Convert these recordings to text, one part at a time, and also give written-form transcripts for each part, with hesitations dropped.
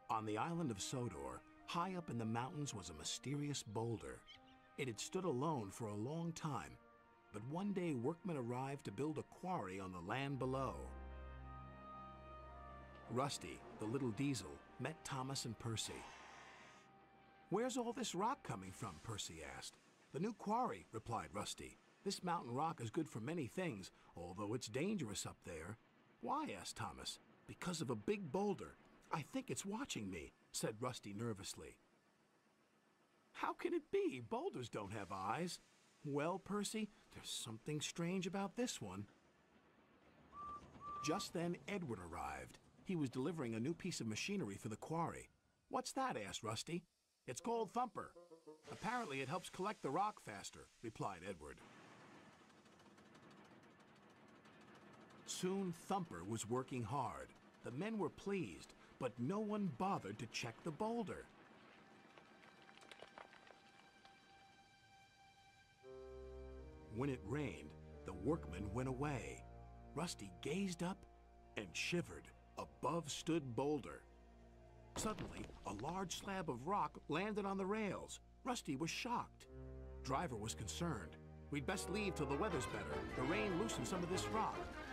On the island of Sodor, high up in the mountains was a mysterious boulder. It had stood alone for a long time, but one day workmen arrived to build a quarry on the land below. Rusty, the little diesel, met Thomas and Percy. "Where's all this rock coming from?" Percy asked. "The new quarry," replied Rusty. "This mountain rock is good for many things, although it's dangerous up there." "Why?" asked Thomas. "Because of a big boulder. I think it's watching me," said Rusty nervously. "How can it be? Boulders don't have eyes." "Well, Percy, there's something strange about this one." Just then, Edward arrived. He was delivering a new piece of machinery for the quarry. "What's that?" asked Rusty. "It's called Thumper. Apparently it helps collect the rock faster," replied Edward. Soon Thumper was working hard. The men were pleased, but no one bothered to check the boulder. When it rained, the workmen went away. Rusty gazed up and shivered. Above stood Boulder. Suddenly, a large slab of rock landed on the rails. Rusty was shocked. Driver was concerned. "We'd best leave till the weather's better. The rain loosened some of this rock."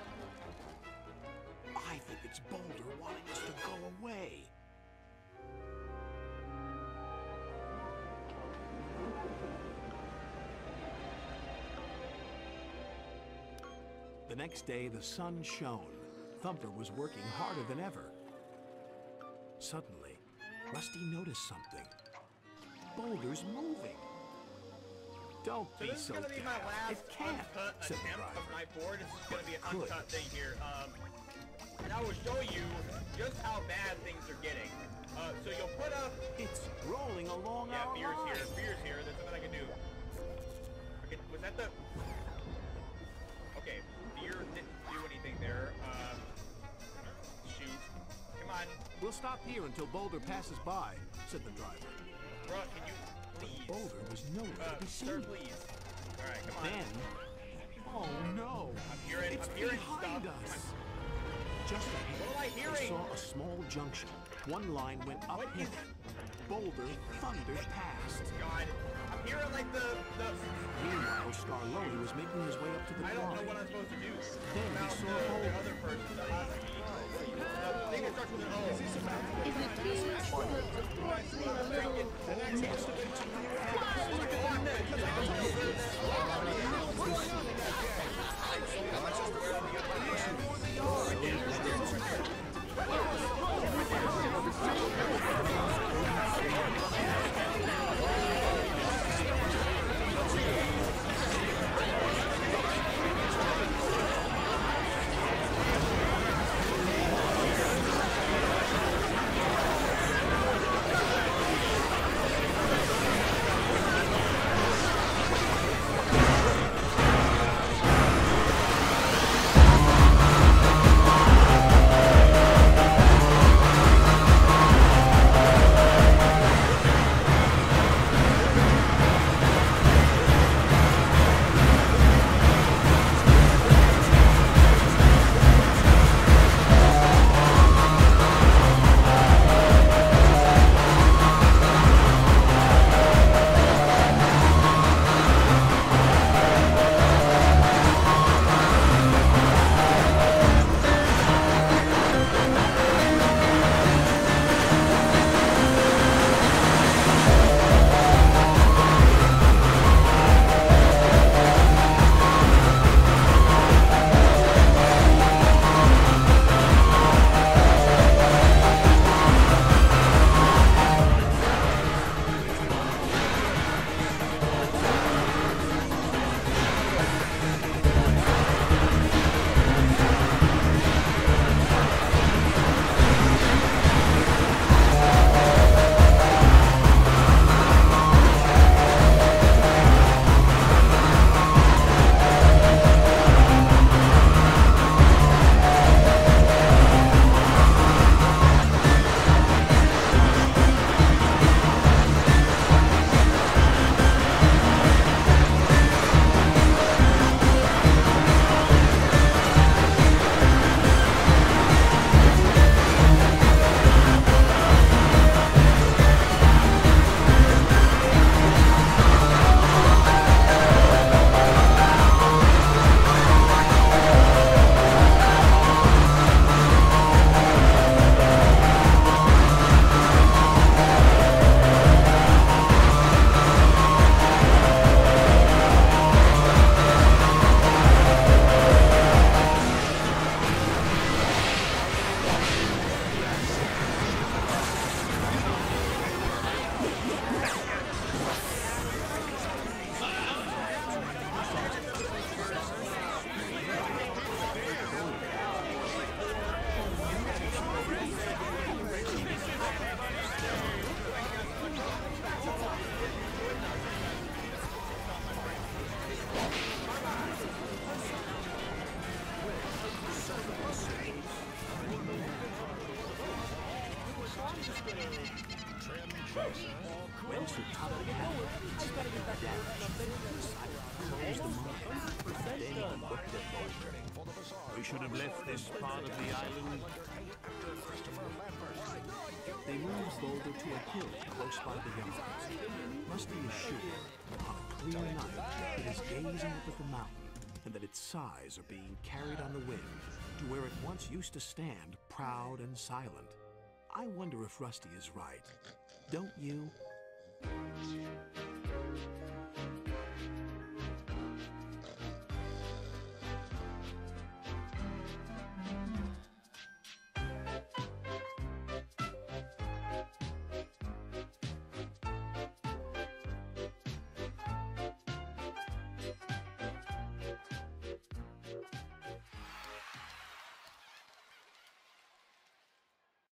"I think it's Boulder wanting us to go away." The next day, the sun shone. Thumper was working harder than ever. Suddenly, Rusty noticed something. Boulder's moving. "Don't be so This is gonna be my last It can't," uncut said the attempt driver. of my board. This is gonna be an Good. uncut thing here. And I will show you just how bad things are getting. So you'll put up... It's rolling along our beer's line. here, beer's here. There's nothing I can do. Okay, was that the... Okay, beer didn't do anything there. Shoot. Come on. "We'll stop here until Boulder passes by," said the driver. Bruh, can you please? Boulder was nowhere to be Sir, seen. please. Alright, come on. Then, oh no! I'm hearing It's behind stuff. us. Just ahead, What am I they hearing? saw a small junction. One line went uphill. Boulder thundered past. God, I'm hearing like the Meanwhile, Scarloni was making his way up to the I don't know what quarry. I'm supposed to do. Then he About saw the Boulder. other person that has to be. I think it starts with an O. If you please, support me a little. When Sir Thomas expected the damage, Silent closed the mine. Then he looked at Boulder. We should have left this part of the island. They moved Boulder to a hill close by the yards. Rusty is sure, on a clear night, it is gazing up at the mountain, and that its sides are being carried on the wind to where it once used to stand, proud and silent. I wonder if Rusty is right. Don't you?